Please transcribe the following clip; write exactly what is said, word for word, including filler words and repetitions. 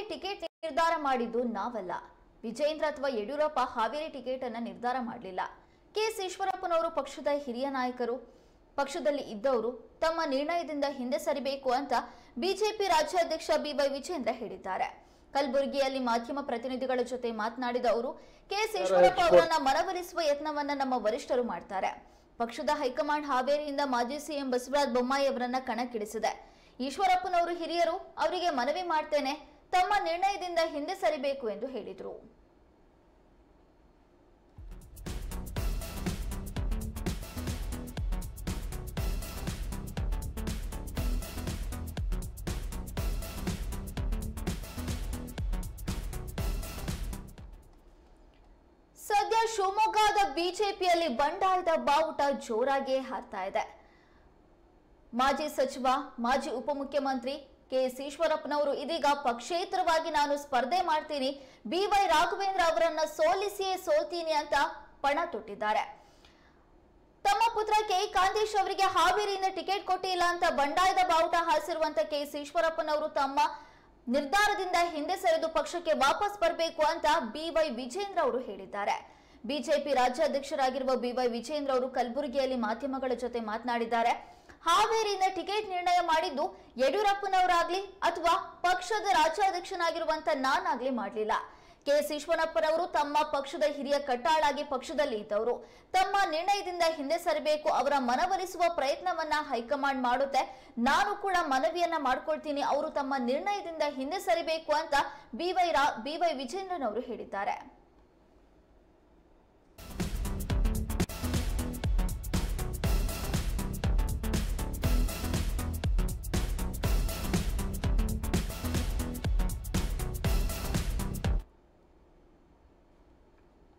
Ticket ನಿರ್ಧಾರ ಮಾಡಿದ್ದು ನಾವಲ್ಲ. ವಿಜೇಂದ್ರ ಅಥವಾ ಯಡಿಯೂರಪ್ಪ ಹಾವೇರಿ ಟಿಕೆಟ್ ಅನ್ನು ನಿರ್ಧಾರ ಮಾಡಲಿಲ್ಲ. ಕೆಎಸ್ ಈಶ್ವರಪ್ಪನವರು ಪಕ್ಷದ ಹಿರಿಯ ನಾಯಕರು, ಪಕ್ಷದಲ್ಲಿ ಇದ್ದವರು ತಮ್ಮ ನಿರ್ಣಯದಿಂದ ಹಿಂದೆ ಸರಿಬೇಕು ಅಂತ ಬಿಜೆಪಿ ರಾಜ್ಯಾಧ್ಯಕ್ಷ ಬಿವೈ ವಿಜೇಂದ್ರ ಹೇಳಿದ್ದಾರೆ. ಕಲಬುರಗಿಯಲ್ಲಿ ಮಾಧ್ಯಮ ಪ್ರತಿನಿಧಿಗಳ ಜೊತೆ ಮಾತನಾಡಿದ ಅವರು, ಕೆಎಸ್ ಈಶ್ವರಪ್ಪ ಅವರನ್ನ ಮನವೊಲಿಸುವ ಯತ್ನವನ್ನ ನಮ್ಮ ವರಿಷ್ಠರು ಮಾಡ್ತಾರೆ. ಪಕ್ಷದ ಹೈಕಮಾಂಡ್ ಹಾವೇರಿಯಿಂದ ಮಾಜಿ ಸಿಎಂ ಬಸವರಾಜ ಬೊಮ್ಮಾಯಿ ಅವರನ್ನ ಕಣಕ್ಕಿಳಿಸಿದೆ. ಈಶ್ವರಪ್ಪನವರು ಹಿರಿಯರು, ಅವರಿಗೆ ಮನವಿ ಮಾಡ್ತೇನೆ, ತಮ್ಮ ನಿರ್ಣಯದಿಂದ ಹಿಂದೆ ಸರಿಬೇಕು ಎಂದು ಹೇಳಿದರು. ಸದ್ಯ ಶಿವಮೊಗ್ಗದ ಬಿಜೆಪಿಯಲ್ಲಿ ಬಂಡಾಯದ ಬಾವುಟ ಜೋರಾಗಿ ಹಾರ್ತಾ ಇದೆ. ಮಾಜಿ ಸಚಿವ, ಮಾಜಿ ಉಪಮುಖ್ಯಮಂತ್ರಿ ಕೆಎಸ್ ಈಶ್ವರಪ್ಪನವರು ಇದೀಗ ಪಕ್ಷೇತರವಾಗಿ ನಾನು ಸ್ಪರ್ಧೆ ಮಾಡ್ತೀನಿ, ಬಿವೈ ರಾಘವೇಂದ್ರ ಅವರನ್ನ ಸೋಲಿಸಿಯೇ ಸೋಲ್ತೀನಿ ಅಂತ ಪಣ ತೊಟ್ಟಿದ್ದಾರೆ. ತಮ್ಮ ಪುತ್ರ ಕೆ ಕಾಂತೇಶ್ ಅವರಿಗೆ ಹಾವೇರಿಯಿಂದ ಟಿಕೆಟ್ ಕೊಟ್ಟಿಲ್ಲ ಅಂತ ಬಂಡಾಯದ ಬಾವುಟ ಹಾರಿಸಿರುವಂತ ಕೆಎಸ್ ಈಶ್ವರಪ್ಪನವರು ತಮ್ಮ ನಿರ್ಧಾರದಿಂದ ಹಿಂದೆ ಸರಿದು ಪಕ್ಷಕ್ಕೆ ವಾಪಸ್ ಬರಬೇಕು ಅಂತ ಬಿವೈ ವಿಜೇಂದ್ರ ಅವರು ಹೇಳಿದ್ದಾರೆ. ಬಿಜೆಪಿ ರಾಜ್ಯಾಧ್ಯಕ್ಷರಾಗಿರುವ ಬಿವೈ ವಿಜೇಂದ್ರ ಅವರು ಕಲಬುರಗಿಯಲ್ಲಿ ಮಾಧ್ಯಮಗಳ ಜೊತೆ ಮಾತನಾಡಿದ್ದಾರೆ. ಹಾವೇರಿಯಿಂದ ಟಿಕೆಟ್ ನಿರ್ಣಯ ಮಾಡಿದ್ದು ಯಡಿಯೂರಪ್ಪನವರಾಗ್ಲಿ ಅಥವಾ ಪಕ್ಷದ ರಾಜ್ಯಾಧ್ಯಕ್ಷನಾಗಿರುವಂತ ನಾನಾಗ್ಲಿ ಮಾಡಲಿಲ್ಲ. ಕೆಎಸ್ ಈಶ್ವರಪ್ಪನವರು ತಮ್ಮ ಪಕ್ಷದ ಹಿರಿಯ ಕಟ್ಟಾಳಾಗಿ ಪಕ್ಷದಲ್ಲಿ ಇದ್ದವರು. ತಮ್ಮ ನಿರ್ಣಯದಿಂದ ಹಿಂದೆ ಸರಿಬೇಕು, ಅವರ ಮನವೊಲಿಸುವ ಪ್ರಯತ್ನವನ್ನ ಹೈಕಮಾಂಡ್ ಮಾಡುತ್ತೆ. ನಾನು ಕೂಡ ಮನವಿಯನ್ನ ಮಾಡ್ಕೊಳ್ತೀನಿ, ಅವರು ತಮ್ಮ ನಿರ್ಣಯದಿಂದ ಹಿಂದೆ ಸರಿಬೇಕು ಅಂತ ಬಿವೈ ರಾ ಬಿವೈ ವಿಜೇಂದ್ರನ್ ಅವರು ಹೇಳಿದ್ದಾರೆ.